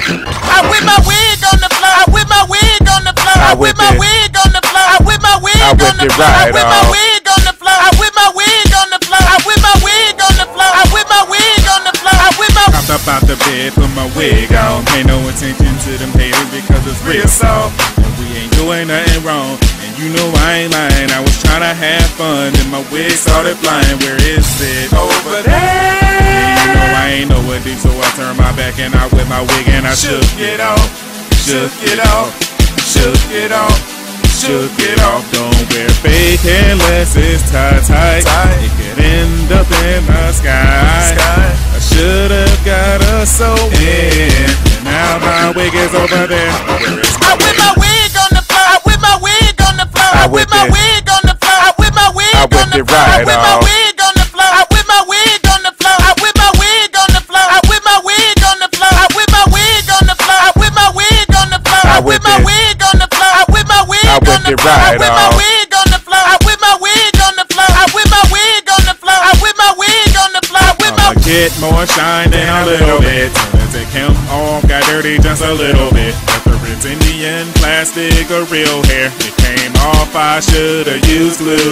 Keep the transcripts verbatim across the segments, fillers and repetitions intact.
I whip my wig on the floor. I whip my wig on the floor. I whip my wig on the floor. I whip my wig on the floor. I whip my wig on the floor. I whip my wig on the floor. I whip my wig on the floor. I whip my wig on the floor. I whip my. Hopped up out the bed, put my wig on. Pay no attention to them haters because it's real soft. And we ain't doing nothing wrong. And you know I ain't lying. I was trying to have fun and my wig started flying. Where is it? Over there. Yeah, you know I ain't know what do, so I turned my back and I whipped my wig and I shook it off. Shook it off. Shook it off. Shook it off. Don't wear fake unless it's tight, tight. It could end up in the sky. I should've got us so in. And now my wig is over there. I whip my wig on the floor. I whip my wig on the floor. I whip my wig on the floor. I whip my wig on the floor. I whip my wig on the floor. I whip my wig on the floor. I whip my wig on the floor. I whip my wig on the floor. I whip my wig on the floor. I whip my wig on the floor. I whip my wig on the floor. I whip my wig on the floor. I whip my wig on the floor. I whip my wig on the floor. I whip my wig on the floor. I whip my wig on the floor. I whip my. Get more shine than a little bit. Take him off, got dirty just a little bit. Whether it's Indian plastic or real hair, it came off. I should've used glue.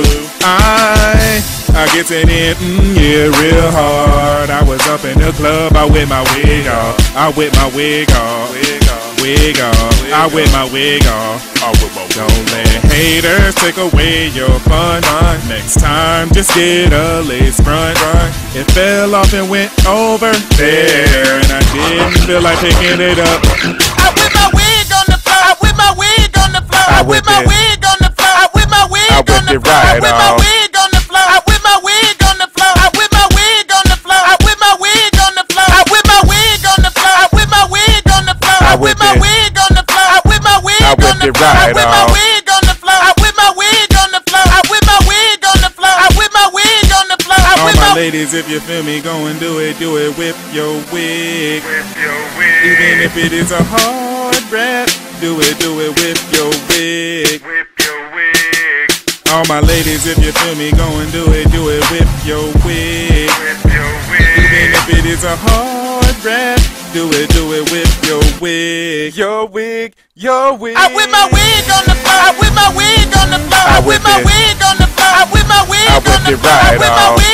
I I get it in, mm, yeah, real hard. I was up in the club, I whipped my wig off. I whipped my wig off. Wig off. Wig off. I whipped my wig off. Don't let haters take away your fun. Next time, just get a lace front. It fell off and went over there, and I didn't feel like picking it up. I whip my wig on the floor. I whip my wig on the floor. I whip my wig on the floor. I whip my wig on the floor. I whip my wig on the floor. I whip my wig on the floor. I whip my wig on the floor. I whip my wig on the floor. I whip my wig on the floor. I whip my wig on the floor. I whip my wig on the floor. I whip my wig on the floor. I whip my wig on the floor. I whip my wig on the floor. I whip my wig on the floor. I whip my wig on the floor. All my ladies, if you feel me, go and do it, do it, whip your wig. Whip your wig. Even if it is a hard rap, do it, do it, whip your wig. Whip your wig. All my ladies, if you feel me, go and do it, do it, whip your wig. Whip your wig. Even if it is a hard rap, do it, do it, whip your wig. Your wig, your wig. I whip my wig on the floor. I whip my wig on the floor. I whip my wig on the floor. I whip my wig on the floor. I whip my wig